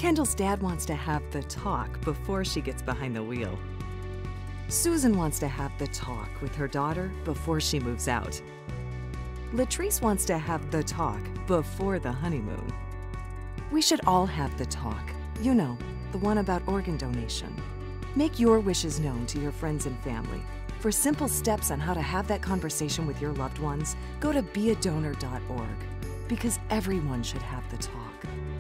Kendall's dad wants to have the talk before she gets behind the wheel. Susan wants to have the talk with her daughter before she moves out. Latrice wants to have the talk before the honeymoon. We should all have the talk. You know, the one about organ donation. Make your wishes known to your friends and family. For simple steps on how to have that conversation with your loved ones, go to beadonor.org. Because everyone should have the talk.